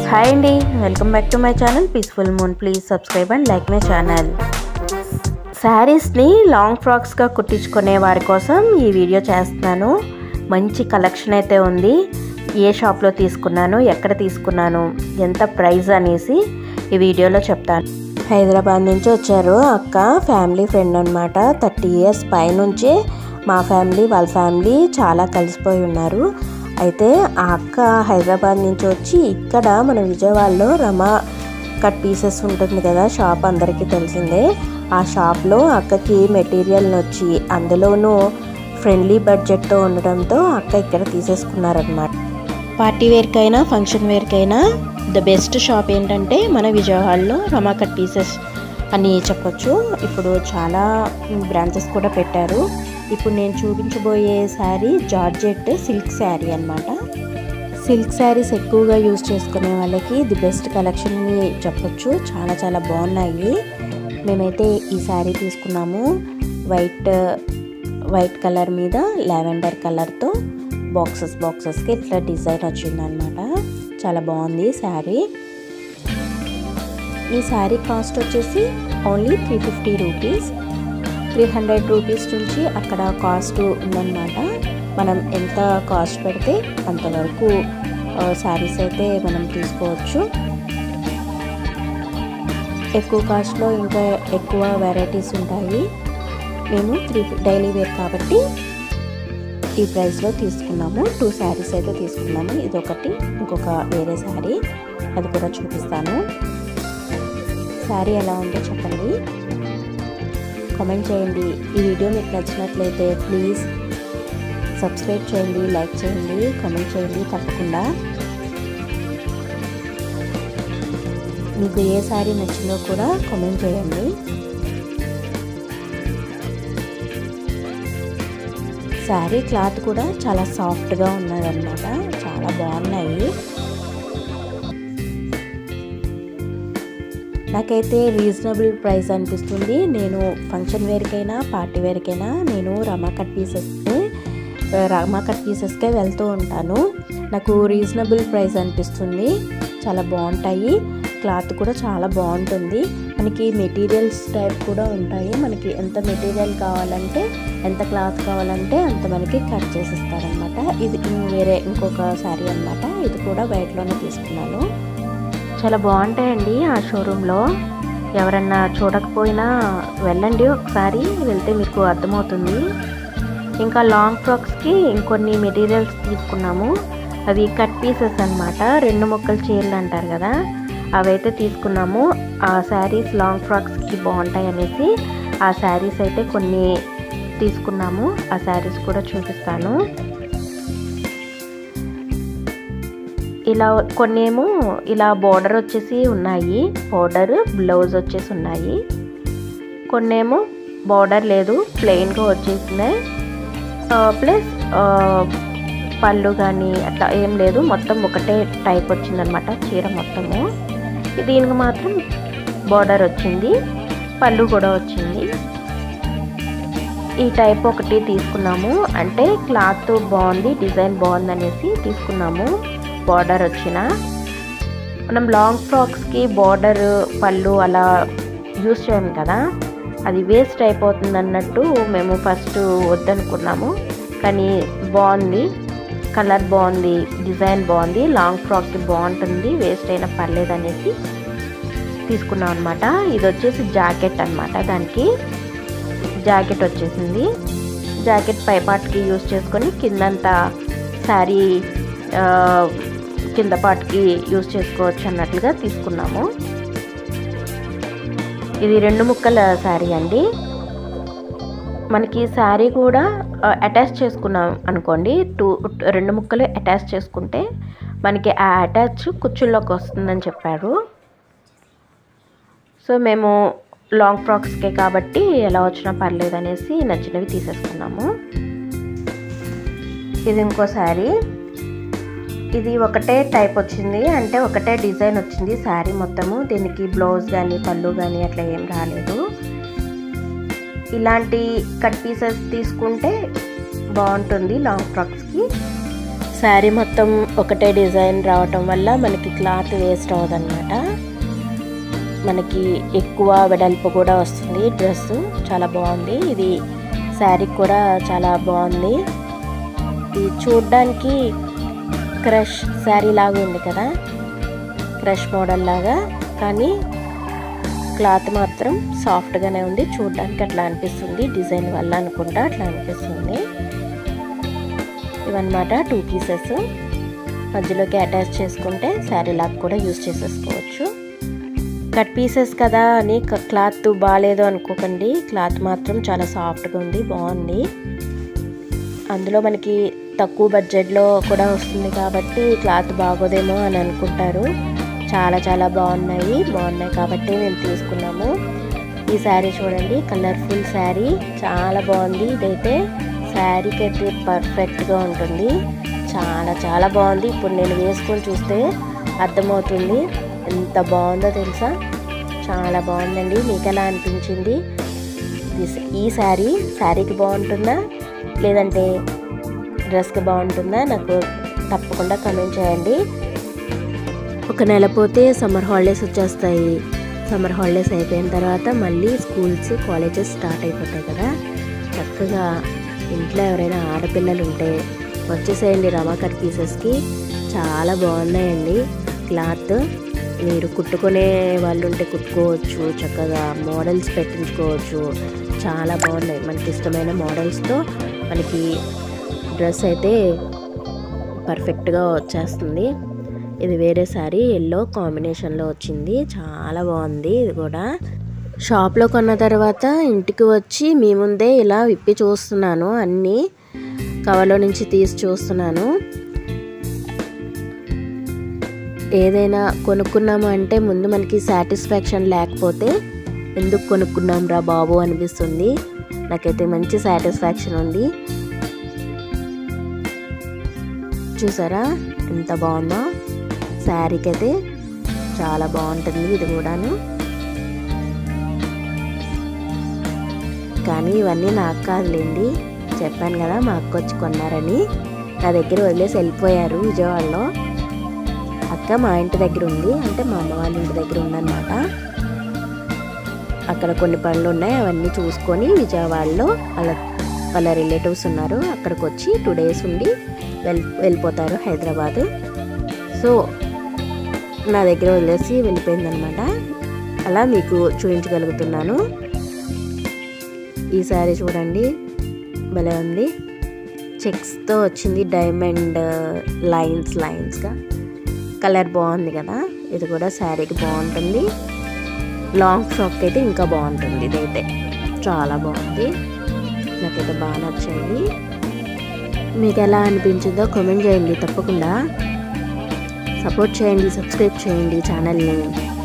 Hi అండి, welcome back to my channel peaceful moon. Please subscribe and like my channel. శారీస్ని long ఫ్రాక్స్గా కుట్టించుకునే వారి కోసం ఈ వీడియో చేస్తున్నాను. మంచి కలెక్షన్ అయితే ఉంది. ఏ షాప్లో తీసుకున్నాను, ఎక్కడ తీసుకున్నాను, ఎంత ప్రైస్ అనేసి ఈ వీడియోలో చెప్తాను. హైదరాబాద్ నుంచి వచ్చారు అక్క, ఫ్యామిలీ ఫ్రెండ్ అనమాట. 30 years పైనుంచి మా ఫ్యామిలీ వాళ్ళ ఫ్యామిలీ చాలా కలిసిపోయి ఉన్నారు. అయితే ఆ అక్క హైదరాబాద్ నుంచి వచ్చి ఇక్కడ మన విజయవాడలో రమా కట్ పీసెస్ ఉంటుంది కదా షాప్, అందరికీ తెలిసిందే. ఆ షాప్లో అక్కకి మెటీరియల్ వచ్చి అందులోనూ ఫ్రెండ్లీ బడ్జెట్తో ఉండడంతో అక్క ఇక్కడ తీసేసుకున్నారనమాట. పార్టీ వేర్కైనా ఫంక్షన్ వేర్కైనా ద బెస్ట్ షాప్ ఏంటంటే మన విజయవాడలో రమా కట్ పీసెస్ అని చెప్పొచ్చు. ఇప్పుడు చాలా బ్రాంచెస్ కూడా పెట్టారు. ఇప్పుడు నేను చూపించబోయే శారీ జార్జెట్ సిల్క్ శారీ అనమాట. సిల్క్ శారీస్ ఎక్కువగా యూజ్ చేసుకునే వాళ్ళకి ది బెస్ట్ కలెక్షన్ అని చెప్పొచ్చు. చాలా చాలా బాగున్నాయి. మేమైతే ఈ శారీ తీసుకున్నాము. వైట్ కలర్ మీద లావెండర్ కలర్తో బాక్సెస్కి ఇట్లా డిజైన్ వచ్చిందనమాట. చాలా బాగుంది శారీ. ఈ శారీ కాస్ట్ వచ్చేసి ఓన్లీ 350 రూపీస్. 300 రూపీస్ నుంచి అక్కడ కాస్ట్ ఉందన్నమాట. మనం ఎంత కాస్ట్ పెడితే అంతవరకు శారీస్ అయితే మనం తీసుకోవచ్చు. ఎక్కువ కాస్ట్లో ఇంకా ఎక్కువ వెరైటీస్ ఉంటాయి. మేము డైలీ వేర్ కాబట్టి ఈ ప్రైస్లో తీసుకున్నాము. 2 శారీస్ అయితే తీసుకున్నాము. ఇదొకటి, ఇంకొక వేరే శారీ, అది కూడా చూపిస్తాను. శారీ ఎలా ఉందో చెప్పండి, కామెంట్ చేయండి. ఈ వీడియో మీకు నచ్చినట్లయితే ప్లీజ్ సబ్స్క్రైబ్ చేయండి, లైక్ చేయండి, కామెంట్ చేయండి తప్పకుండా. మీకు ఏ శారీ నచ్చిందో కూడా కామెంట్ చేయండి. శారీ క్లాత్ కూడా చాలా సాఫ్ట్గా ఉన్నదన్నమాట. చాలా బాగున్నాయి. నాకైతే రీజనబుల్ ప్రైస్ అనిపిస్తుంది. నేను ఫంక్షన్ వేర్కైనా పార్టీ వేర్కైనా నేను రమా కట్ పీసెస్కే వెళ్తూ ఉంటాను. నాకు రీజనబుల్ ప్రైస్ అనిపిస్తుంది. చాలా బాగుంటాయి. క్లాత్ కూడా చాలా బాగుంటుంది. మనకి మెటీరియల్స్ టైప్ కూడా ఉంటాయి. మనకి ఎంత మెటీరియల్ కావాలంటే, ఎంత క్లాత్ కావాలంటే అంత మనకి కట్ చేసిస్తారనమాట. ఇది వేరే ఇంకొక శారీ అనమాట. ఇది కూడా వైట్లోనే తీసుకున్నాను. చాలా బాగుంటాయండి ఆ షోరూంలో. ఎవరన్నా చూడకపోయినా వెళ్ళండి ఒకసారి, వెళ్తే మీకు అర్థమవుతుంది. ఇంకా లాంగ్ ఫ్రాక్స్కి ఇంకొన్ని మెటీరియల్స్ తీసుకున్నాము. అవి కట్ పీసెస్ అనమాట. 2 ముక్కల చీరలు అంటారు కదా, అవైతే తీసుకున్నాము. ఆ శారీస్ లాంగ్ ఫ్రాక్స్కి బాగుంటాయి అనేసి ఆ శారీస్ అయితే కొన్ని తీసుకున్నాము. ఆ శారీస్ కూడా చూపిస్తాను. ఇలా కొన్ని ఏమో ఇలా బార్డర్ వచ్చేసి ఉన్నాయి, బార్డర్ బ్లౌజ్ వచ్చేసి ఉన్నాయి. కొన్నేమో బార్డర్ లేదు, ప్లెయిన్గా వచ్చేసినాయి. ప్లస్ పళ్ళు కానీ అట్లా ఏం లేదు, మొత్తం ఒకటే టైప్ వచ్చిందనమాట చీర మొత్తము. దీనికి మాత్రం బార్డర్ వచ్చింది, పళ్ళు కూడా వచ్చింది. ఈ టైప్ ఒకటి తీసుకున్నాము. అంటే క్లాత్ బాగుంది, డిజైన్ బాగుంది అనేసి తీసుకున్నాము. బార్డర్ వచ్చిన మనం లాంగ్ ఫ్రాక్స్కి బార్డర్ పళ్ళు అలా యూస్ చేయం కదా, అది వేస్ట్ అయిపోతుంది అన్నట్టు మేము ఫస్ట్ వద్దనుకున్నాము. కానీ బాగుంది, కలర్ బాగుంది, డిజైన్ బాగుంది, లాంగ్ ఫ్రాక్కి బాగుంటుంది, వేస్ట్ అయినా పర్లేదు అనేసి తీసుకున్నాం అనమాట. ఇది వచ్చేసి జాకెట్ అనమాట. దానికి జాకెట్ వచ్చేసింది. జాకెట్ పై పార్ట్కి యూస్ చేసుకొని కిందంతా శారీ కింద పార్ట్కి యూస్ చేసుకోవచ్చు అన్నట్లుగా తీసుకున్నాము. ఇది 2 ముక్కల శారీ అండి. మనకి శారీ కూడా అటాచ్ చేసుకున్నాం అనుకోండి, 2 ముక్కలు అటాచ్ చేసుకుంటే మనకి ఆ అటాచ్ కుచ్చుల్లోకి వస్తుందని చెప్పారు. సో మేము లాంగ్ ఫ్రాక్స్కే కాబట్టి ఎలా వచ్చినా పర్లేదు అనేసి నచ్చినవి తీసేసుకున్నాము. ఇది ఇంకో శారీ. ఇది ఒకటే టైప్ వచ్చింది, అంటే ఒకటే డిజైన్ వచ్చింది శారీ మొత్తము. దీనికి బ్లౌజ్ కానీ పళ్ళు కానీ అట్లా ఏం రాలేదు. ఇలాంటి కట్ పీసెస్ తీసుకుంటే బాగుంటుంది లాంగ్ ఫ్రాక్స్కి. శారీ మొత్తం ఒకటే డిజైన్ రావటం వల్ల మనకి క్లాత్ వేస్ట్ అవ్వదన్నమాట. మనకి ఎక్కువ వెడల్పు కూడా వస్తుంది. డ్రెస్ చాలా బాగుంది. ఇది శారీ కూడా చాలా బాగుంది. ఇది చూడ్డానికి క్రష్ శారీ లాగా ఉంది కదా, క్రష్ మోడల్ లాగా, కానీ క్లాత్ మాత్రం సాఫ్ట్గానే ఉంది. చూడ్డానికి అట్లా అనిపిస్తుంది, డిజైన్ వల్ల అనుకుంటా అట్లా అనిపిస్తుంది. ఇవన్నమాట 2 పీసెస్. మధ్యలోకి అటాచ్ చేసుకుంటే శారీ లాగా కూడా యూజ్ చేసేసుకోవచ్చు. కట్ పీసెస్ కదా అని క్లాత్ బాగాలేదు అనుకోకండి. క్లాత్ మాత్రం చాలా సాఫ్ట్గా ఉంది, బాగుంది. అందులో మనకి తక్కువ బడ్జెట్లో కూడా వస్తుంది కాబట్టి క్లాత్ బాగోదేమో అని అనుకుంటారు. చాలా చాలా బాగున్నాయి కాబట్టి మేము తీసుకున్నాము. ఈ శారీ చూడండి, కలర్ఫుల్ శారీ చాలా బాగుంది. ఇదైతే శారీకి అయితే పర్ఫెక్ట్గా ఉంటుంది. చాలా చాలా బాగుంది. ఇప్పుడు నేను వేసుకొని చూస్తే అర్థమవుతుంది ఎంత బాగుందో తెలుసా. చాలా బాగుందండి. మీకు ఎలా అనిపించింది? ఈ శారీకి బాగుంటుందా లేదంటే డ్రెస్కి బాగుంటుందా నాకు తప్పకుండా కామెంట్ చేయండి. ఒక నెల పోతే సమ్మర్ హాలిడేస్ వచ్చేస్తాయి. సమ్మర్ హాలిడేస్ అయిపోయిన తర్వాత మళ్ళీ స్కూల్స్ కాలేజెస్ స్టార్ట్ అయిపోతాయి కదా. చక్కగా ఇంట్లో ఎవరైనా ఆడపిల్లలు ఉంటే వచ్చేసేయండి రమా కట్ పీసెస్కి. చాలా బాగున్నాయండి. క్లాత్ మీరు కుట్టుకునే వాళ్ళు ఉంటే కుట్టుకోవచ్చు, చక్కగా మోడల్స్ పెట్టించుకోవచ్చు. చాలా బాగున్నాయి. మనకి ఇష్టమైన మోడల్స్తో మనకి డ్రెస్ అయితే పర్ఫెక్ట్గా వచ్చేస్తుంది. ఇది వేరే శారీ ఎల్లో కాంబినేషన్లో వచ్చింది. చాలా బాగుంది. ఇది కూడా షాప్లో కొన్న తర్వాత ఇంటికి వచ్చి మీ ముందే ఇలా విప్పి చూస్తున్నాను. అన్నీ కవర్లో నుంచి తీసి చూస్తున్నాను. ఏదైనా కొనుక్కున్నాము అంటే ముందు మనకి సాటిస్ఫాక్షన్ లేకపోతే ఎందుకు కొనుక్కున్నాం రా బాబు అనిపిస్తుంది. నాకైతే మంచి సాటిస్ఫాక్షన్ ఉంది. చూసారా ఎంత బాగుందో. శారీకి అయితే చాలా బాగుంటుంది ఇది కూడాను. కానీ ఇవన్నీ నాకు కాదులేండి, చెప్పాను కదా మా అక్క వచ్చి కొన్నారని. నా దగ్గర వదిలేసి వెళ్ళిపోయారు విజయవాడలో. అక్క మా ఇంటి దగ్గర ఉంది, అంటే మా అమ్మ వాళ్ళ ఇంటి దగ్గర ఉందన్నమాట. అక్కడ కొన్ని పనులు ఉన్నాయి, అవన్నీ చూసుకొని విజయవాడలో వాళ్ళ రిలేటివ్స్ ఉన్నారు, అక్కడికి వచ్చి 2 days ఉండి వెళ్ళిపోతారు హైదరాబాద్. సో నా దగ్గర వదిలేసి వెళ్ళిపోయిందనమాట. అలా మీకు చూపించగలుగుతున్నాను. ఈ శారీ చూడండి భలే ఉంది. చెక్స్తో వచ్చింది, డైమండ్ లైన్స్గా. కలర్ బాగుంది కదా. ఇది కూడా శారీకి బాగుంటుంది. లాంగ్ ఫ్రాక్ అయితే ఇంకా బాగుంటుంది. ఇదైతే చాలా బాగుంది, నాకైతే బాగా నచ్చాయి. మీకు ఎలా అనిపించిందో కామెంట్ చేయండి. తప్పకుండా సపోర్ట్ చేయండి, సబ్స్క్రైబ్ చేయండి ఛానల్ని.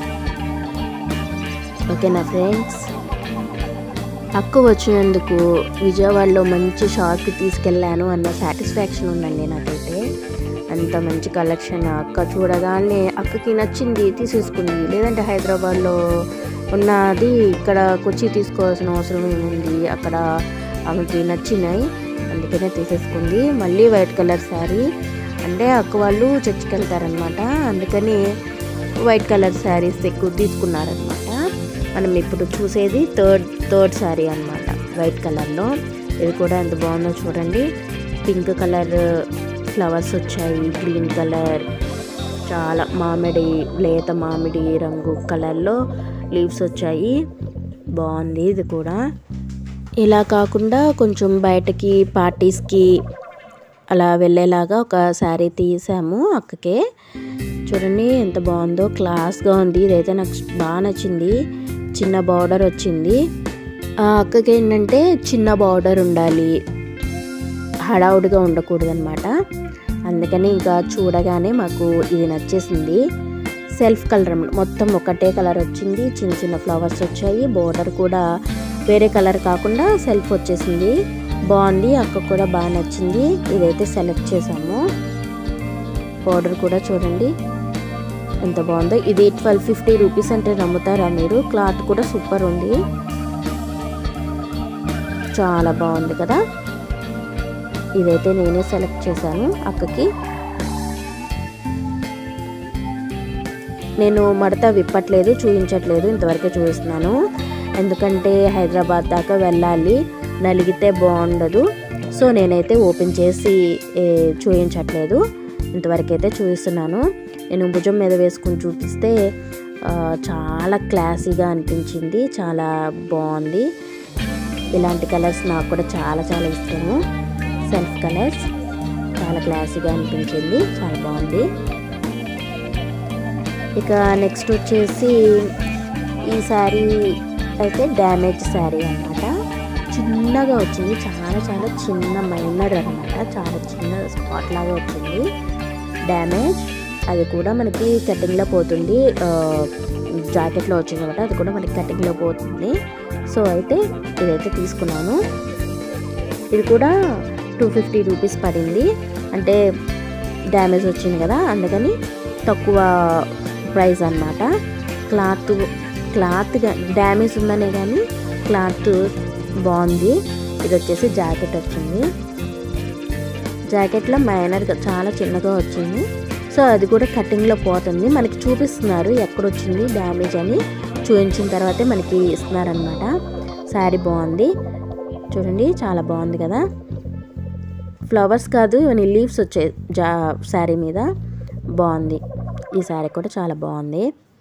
ఓకేనా ఫ్రెండ్స్? అక్క వచ్చినందుకు విజయవాడలో మంచి షాప్కి తీసుకెళ్ళాను అన్న సాటిస్ఫాక్షన్ ఉందండి నాకైతే. అంత మంచి కలెక్షన్. అక్క చూడగానే అక్కకి నచ్చింది తీసేసుకుంది. లేదంటే హైదరాబాద్లో ఉన్నది ఇక్కడకి వచ్చి తీసుకోవాల్సిన అవసరం ఏముంది. అక్కడ ఆమెకి నచ్చినాయి, అందుకనే తీసేసుకుంది. మళ్ళీ వైట్ కలర్ శారీ, అంటే అక్క వాళ్ళు చర్చికి వెళ్తారనమాట, అందుకని వైట్ కలర్ శారీస్ ఎక్కువ తీసుకున్నారనమాట. మనం ఇప్పుడు చూసేది థర్డ్ శారీ అనమాట, వైట్ కలర్లో. ఇది కూడా ఎంత బాగుందో చూడండి. పింక్ కలర్ ఫ్లవర్స్ వచ్చాయి, గ్రీన్ కలర్, చాలా లేత మామిడి రంగు కలర్లో లీవ్స్ వచ్చాయి. బాగుంది ఇది కూడా. ఇలా కాకుండా కొంచెం బయటకి పార్టీస్కి అలా వెళ్ళేలాగా ఒక శారీ తీసాము అక్కకే. చూడండి ఎంత బాగుందో, క్లాస్గా ఉంది. ఇదైతే నాకు బాగా నచ్చింది. చిన్న బార్డర్ వచ్చింది. ఆ అక్కకి ఏంటంటే చిన్న బార్డర్ ఉండాలి, హడావుడిగా ఉండకూడదు అనమాట. అందుకని ఇంకా చూడగానే మాకు ఇది నచ్చేసింది. సెల్ఫ్ కలర్ మొత్తం ఒకటే కలర్ వచ్చింది, చిన్న చిన్న ఫ్లవర్స్ వచ్చాయి. బార్డర్ కూడా వేరే కలర్ కాకుండా సెల్ఫ్ వచ్చేసింది. బాగుంది, అక్క కూడా బాగా నచ్చింది. ఇదైతే సెలెక్ట్ చేసాము. బార్డర్ కూడా చూడండి ఎంత బాగుందో. ఇది 1250 రూపీస్ అంటే నమ్ముతారా మీరు? క్లాత్ కూడా సూపర్ ఉంది, చాలా బాగుంది కదా. ఇదైతే నేనే సెలెక్ట్ చేశాను అక్కకి. నేను మడత విప్పట్లేదు, చూపించట్లేదు, ఇంతవరకే చూపిస్తున్నాను. ఎందుకంటే హైదరాబాద్ దాకా వెళ్ళాలి, నలిగితే బాగుండదు. సో నేనైతే ఓపెన్ చేసి చూపించట్లేదు, ఇంతవరకైతే చూపిస్తున్నాను. నేను భుజం మీద వేసుకుని చూపిస్తే చాలా క్లాసీగా అనిపించింది, చాలా బాగుంది. ఇలాంటి కలర్స్ నాకు కూడా చాలా చాలా ఇష్టము. సెల్ఫ్ కలర్స్ చాలా క్లాసీగా అనిపించింది, చాలా బాగుంది. ఇక నెక్స్ట్ వచ్చేసి ఈ శారీ అయితే డ్యామేజ్ శారీ అన్నమాట. చిన్నగా వచ్చింది, చాలా చాలా చిన్న మైనర్ అనమాట, చాలా చిన్న స్పాట్ లాగా వచ్చింది డ్యామేజ్. అది కూడా మనకి కటింగ్లో పోతుంది, జాకెట్లో వచ్చింది అనమాట, అది కూడా మనకి కటింగ్లో పోతుంది. సో అయితే ఇదైతే తీసుకున్నాను. ఇది కూడా 250 రూపీస్ పడింది, అంటే డ్యామేజ్ వచ్చింది కదా అందుకని తక్కువ ప్రైస్ అన్నమాట. క్లాత్ డ్యామేజ్ ఉందనే కానీ క్లాత్ బాగుంది. ఇది వచ్చేసి జాకెట్ వచ్చింది, జాకెట్లో మైనర్గా చాలా చిన్నగా వచ్చింది. సో అది కూడా కటింగ్లో పోతుంది, మనకి చూపిస్తున్నారు ఎక్కడొచ్చింది డ్యామేజ్ అని, చూపించిన తర్వాతే మనకి ఇస్తున్నారనమాట. శారీ బాగుంది చూడండి, చాలా బాగుంది కదా. ఫ్లవర్స్ కాదు, ఇవన్నీ లీవ్స్ వచ్చాయి శారీ మీద, బాగుంది. ఈ శారీ కూడా చాలా బాగుంది.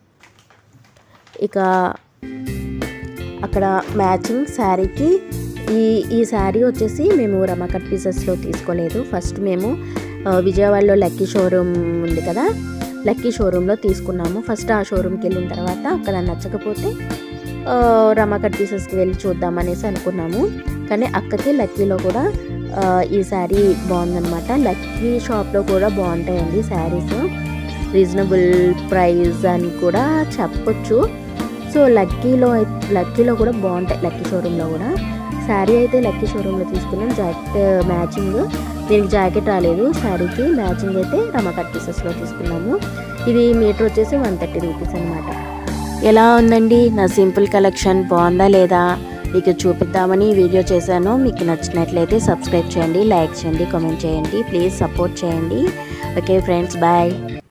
ఇక అక్కడ మ్యాచింగ్ శారీకి ఈ శారీ వచ్చేసి మేము రమా కట్ పీసెస్లో తీసుకోలేదు. ఫస్ట్ మేము విజయవాడలో లక్కీ షోరూమ్ ఉంది కదా, లక్కీ షోరూంలో తీసుకున్నాము. ఫస్ట్ ఆ షోరూమ్కి వెళ్ళిన తర్వాత అక్కడ నచ్చకపోతే రమా కట్ పీసెస్కి వెళ్ళి చూద్దామనేసి అనుకున్నాము. కానీ అక్కకి లక్కీలో కూడా ఈ శారీ బాగుందన్నమాట. లక్కీ షాప్లో కూడా బాగుంటాయండి శారీస్, రీజనబుల్ ప్రైస్ అని కూడా చెప్పొచ్చు. సో లక్కీలో కూడా బాగుంటాయి, లక్కీ షోరూంలో కూడా. శారీ అయితే లక్కీ షోరూంలో తీసుకున్నాం, జాకెట్ మ్యాచింగ్, దీనికి జాకెట్ రాలేదు, శారీకి మ్యాచింగ్ అయితే రమా కట్ పీసెస్లో తీసుకున్నాము. ఇది మీటర్ వచ్చేసి 130 రూపీస్ అనమాట. ఎలా ఉందండి నా సింపుల్ కలెక్షన్, బాగుందా లేదా మీకు చూపిద్దామని వీడియో చేశాను. మీకు నచ్చినట్లయితే సబ్స్క్రైబ్ చేయండి, లైక్ చేయండి, కామెంట్ చేయండి, ప్లీజ్ సపోర్ట్ చేయండి. Okay friends, bye.